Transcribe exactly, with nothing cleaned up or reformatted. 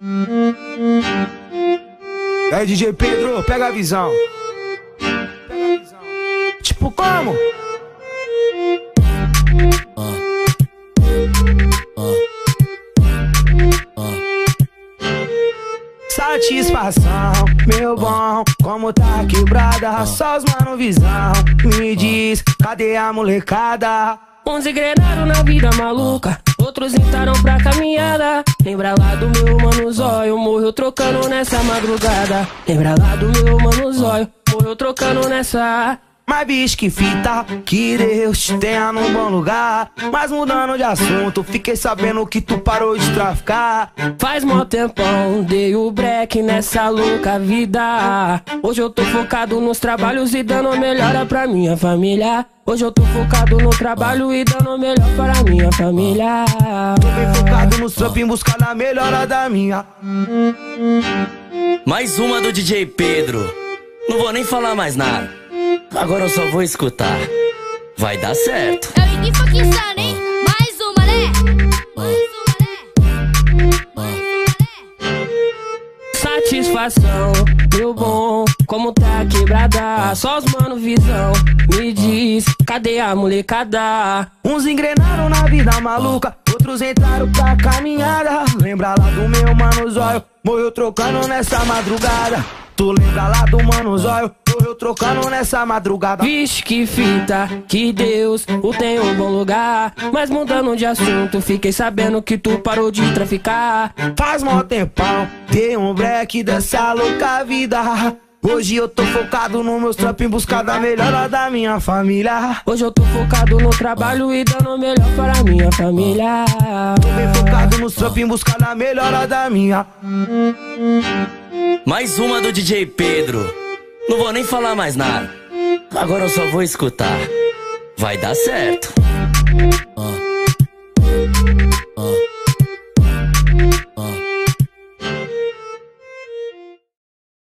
E aí, D J Pedro, pega a visão. Pega a visão. Tipo como? Satisfação, meu bom, como tá quebrada. Só os mano visão, me diz, cadê a molecada? Uns engrenaram na vida maluca, outros entraram pra caminhada. Lembra lá do meu mano zóio, morreu trocando nessa madrugada. Lembra lá do meu mano zóio, morreu trocando nessa. Mas bicho, que fita, que Deus te tenha num bom lugar. Mas mudando de assunto, fiquei sabendo que tu parou de traficar. Faz mó tempão, dei o break nessa louca vida. Hoje eu tô focado nos trabalhos e dando melhora pra minha família. Hoje eu tô focado no trabalho e dando melhor para minha família. Tô bem focado no trampo em buscar da melhora da minha. Mais uma do D J Pedro. Não vou nem falar mais nada. Agora eu só vou escutar. Vai dar certo. É o Ini Fucking Sun, hein? Mais uma, né? Mais uma, né? Mais uma, né? Satisfação, meu bom, como tá quebrada. Só os mano visão, me diz, cadê a molecada? Uns engrenaram na vida maluca, outros entraram pra caminhada. Lembra lá do meu mano zóio, morreu trocando nessa madrugada. Tu lembra lá do mano zóio, morreu trocando nessa madrugada. Vixe, que fita, que Deus o tem um bom lugar. Mas mudando de assunto, fiquei sabendo que tu parou de traficar. Faz mó tempão, dei um break dessa louca vida. Hoje eu tô focado no meus trampos em busca da melhora da minha família. Hoje eu tô focado no trabalho e dando melhor para minha família. Tô bem focado nos trampos em busca da melhora da minha. Mais uma do D J Pedro. Não vou nem falar mais nada. Agora eu só vou escutar. Vai dar certo.